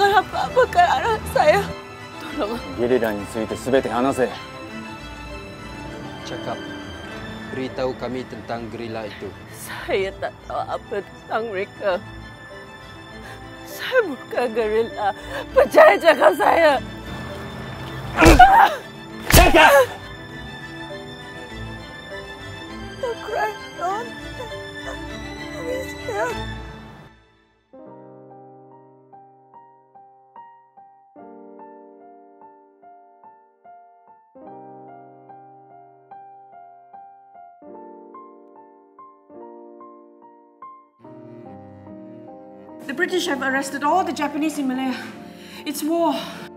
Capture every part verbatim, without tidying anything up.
Jangan apa-apakan anak saya. Tolong. ゲリラについて全て話せ。 Cakap. Beritahu kami tentang gerila itu. Saya tak tahu apa tentang mereka. Saya bukan gerila. Percaya cakap saya. Cakap! Don't cry, Don. He's here. The British have arrested all the Japanese in Malaya. It's war.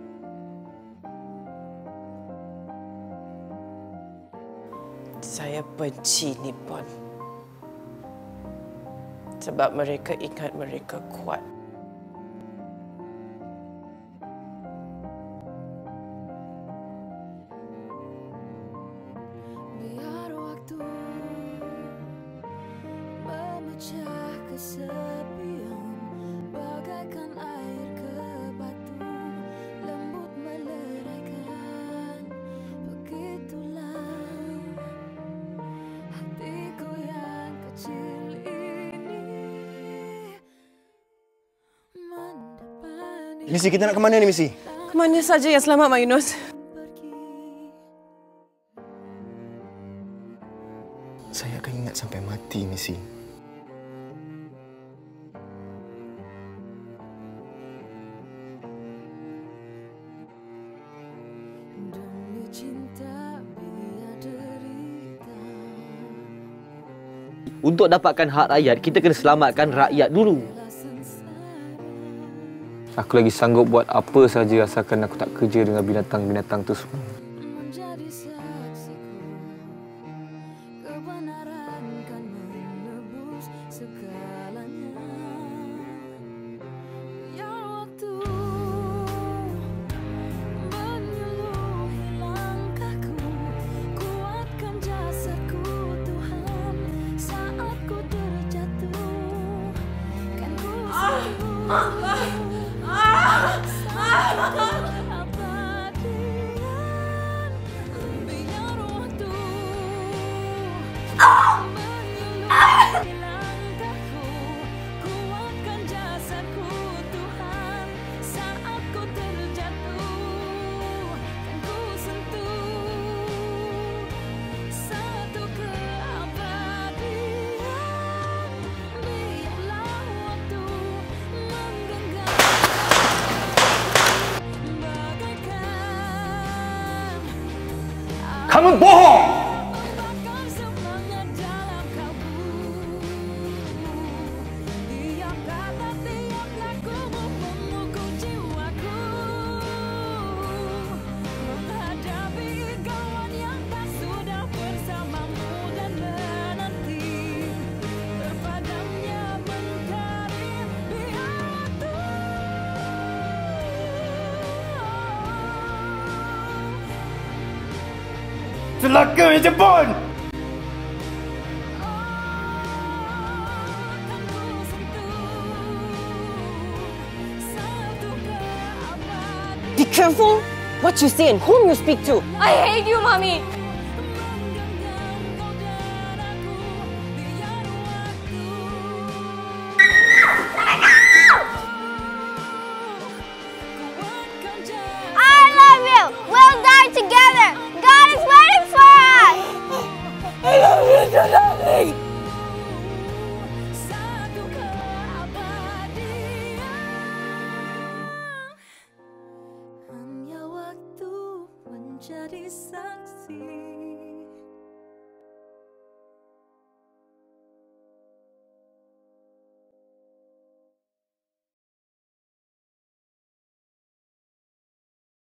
Saya benci Nippon. Sebab mereka ingat mereka kuat. Biar waktu memecah kesepian bagaikan air ke batu lembut meleraikan. Begitulah hatiku yang kecil ini mendepani. Missy, kita nak ke mana ni, Missy? Kemana saja yang selamat, Mak Yunus? Saya akan ingat sampai mati, Missy. Demi cinta biar derita. Untuk dapatkan hak rakyat, kita kena selamatkan rakyat dulu. Aku lagi sanggup buat apa saja asalkan aku tak kerja dengan binatang-binatang tu semua. Menjadi saksiku, kebenaran kan menebus segalanya. Biar waktu menyuluhi langkahku, kuatkan jasadku Tuhan saat ku terjatuh. Kan ku sembuh. Kuatkan jasadku Tuhan saat ku terjatuh. Kan ku sentuh satu keabadian. Biarlah waktu menggenggam bagaikan Kamu bohong! membakar semangat dalam kalbu. Tiap kata, tiap lakumu memukul jiwaku. Menghadapi kawan yang tak sudah bersamamu dan menanti terpadamnya mentari biar waktu. Celaka di Jepun! Kan ku sentuh satu keabadian. Be careful what you say and whom you speak to. I hate you, Mommy. Menggenggam kau dan aku biar waktu. Kuatkan jasadku. I love you. We'll die together. God is waiting for us. I love you too, darling. Satu keabadian. Hanya waktu menjadi saksi.